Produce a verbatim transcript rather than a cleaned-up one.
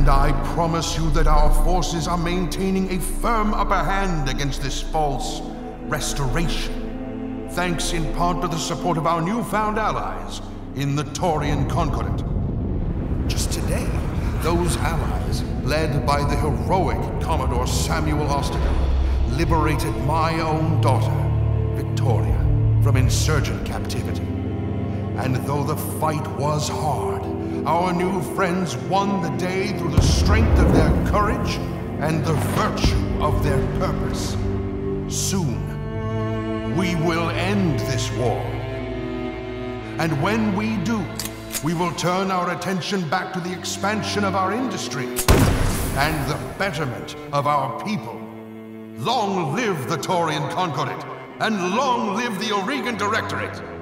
And I promise you that our forces are maintaining a firm upper hand against this false restoration, thanks in part to the support of our newfound allies in the Taurian Concordat. Just today, those allies, led by the heroic Commodore Samuel Ostergaard, liberated my own daughter, Victoria, from insurgent captivity. And though the fight was hard, our new friends won the day through the strength of their courage and the virtue of their purpose. Soon, we will end this war. And when we do, we will turn our attention back to the expansion of our industry and the betterment of our people. Long live the Taurian Concordat, and long live the Aurigan Directorate!